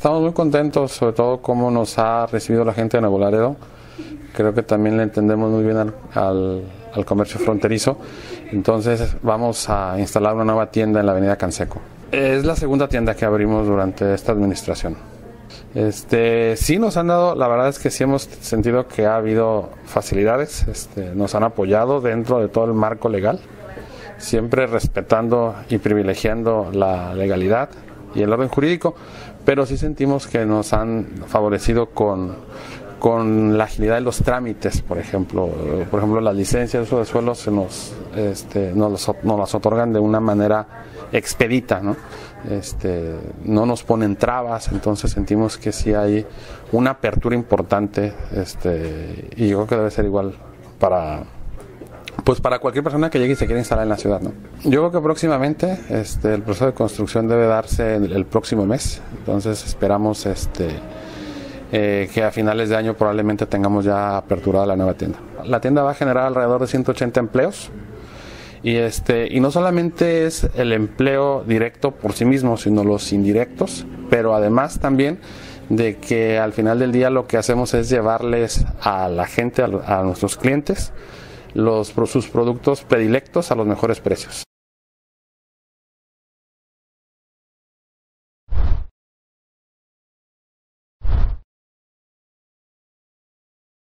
estamos muy contentos, sobre todo cómo nos ha recibido la gente de Nuevo Laredo. Creo que también le entendemos muy bien al comercio fronterizo. Entonces vamos a instalar una nueva tienda en la avenida Canseco. Es la segunda tienda que abrimos durante esta administración. Sí nos han dado, la verdad es que sí hemos sentido que ha habido facilidades, nos han apoyado dentro de todo el marco legal, siempre respetando y privilegiando la legalidad y el orden jurídico, pero sí sentimos que nos han favorecido con la agilidad de los trámites. Por ejemplo, las licencias de uso de suelo nos las otorgan de una manera expedita, ¿no? No nos ponen trabas, entonces sentimos que sí hay una apertura importante, y yo creo que debe ser igual para cualquier persona que llegue y se quiera instalar en la ciudad, ¿no? Yo creo que próximamente el proceso de construcción debe darse el próximo mes, entonces esperamos que a finales de año probablemente tengamos ya aperturada la nueva tienda. La tienda va a generar alrededor de 180 empleos y no solamente es el empleo directo por sí mismo, sino los indirectos, pero además también de que al final del día lo que hacemos es llevarles a la gente, a nuestros clientes, sus productos predilectos a los mejores precios.